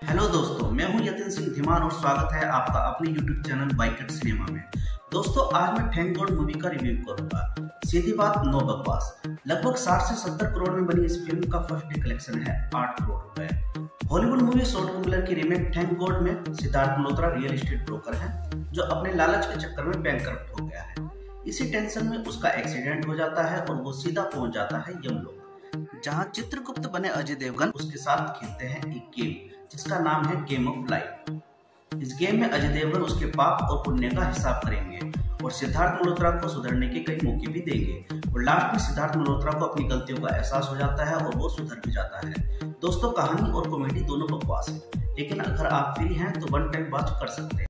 Hello दोस्तों, मैं हूं यतिन सिंह धीमान और स्वागत है आपका अपने YouTube चैनल बाइकट सिनेमा में। दोस्तों, आज मैं थैंक गॉड मूवी का रिव्यू करूंगा। सीधी बात, नो बकवास। लगभग 60 से 70 करोड़ में बनी इस फिल्म का फर्स्ट डे कलेक्शन है 8 करोड़ रुपए। हॉलीवुड मूवी शॉर्ट कुम्बलर की रीमेक थैंक गॉड में Siddharth Malhotra real estate broker है जो अपने लालच के चक्कर में बैंकरप्ट हो गया है। इसी टेंशन में उसका एक्सीडेंट हो जाता है और वो सीधा पहुंच जाता है यमलोक, जहां चित्रगुप्त बने अजय देवगन उसके साथ खेलते हैं एक गेम जिसका नाम है गेम ऑफ लाइफ। इस गेम में अजय देवगन उसके पाप और पुण्य का हिसाब करेंगे और सिद्धार्थ मल्होत्रा को सुधरने के कई मौके भी देंगे और लास्ट में सिद्धार्थ मल्होत्रा को अपनी गलतियों का एहसास हो जाता है और वो सुधर भी जाता है। दोस्तों, कहानी और कॉमेडी दोनों बकवास है, लेकिन अगर आप फ्री हैं तो वन टाइम वॉच कर सकते हैं।